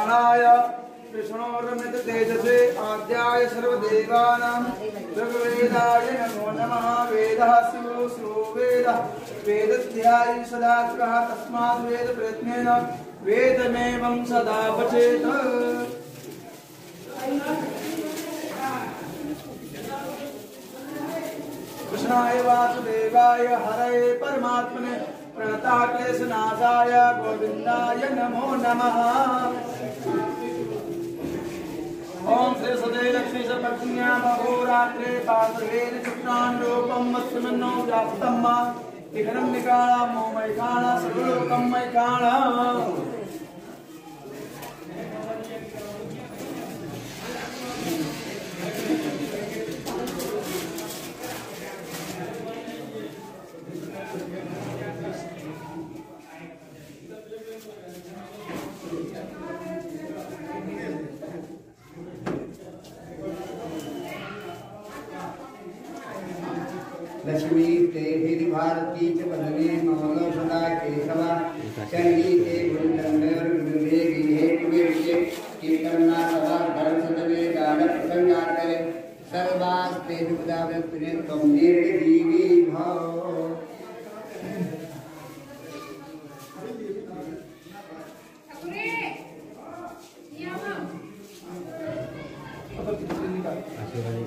ब्रह्मणाय विष्णोरमित तेजसे आद्याय सर्वदेवानां ऋग्वेदाय नमो नमः। वेदः शिवो शिवो वेदः वेदध्यायी सदात्मकः तस्माद् वेदप्रयत्नेन वेदमेवं सदा पठेत्। कृष्णाय वासुदेवाय हरये परमात्मने प्रणताक्लेशनाशाय गोविन्दाय नमो नमः। ओम श्री सदय लक्ष्मी सपत्न्या महोरात्रे पादवेन चित्रान् रूपं मत्समन्नो व्याप्तं विघ्नं निकाला मोमैकाणा सर्वलोकं मैकाणा। लक्ष्मी ते हिरि भारती च वदने मौलो सदा केशव संगीते गुरुचंद्रे गिहे विजय कीर्तना सदा धर्म सदवे गान प्रसंगाते सर्वास्ते दुपदा व्यक्तिने तुम निर्जीवी भव।